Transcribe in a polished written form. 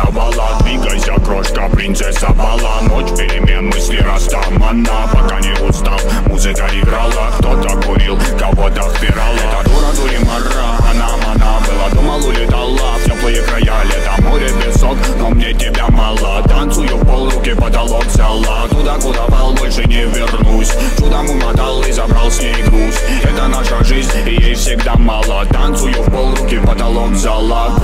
карнавала. Двигайся, крошка, принцесса бала. Ночь перемен, мысли растамана. Пока не устал, музыка играла. Кто-то курил, кого-то впирал. Это дура, дуримара, она была, думал, улетала в теплые края. Лето, море, песок, но мне тебя мало. Танцую в пол, руки потолок взяла. Туда, куда пал, больше не вернусь. Чудом умотал и забрал с ней груз. Это наша жизнь, и ей всегда мало. Танцую в пол, руки потолок взяла.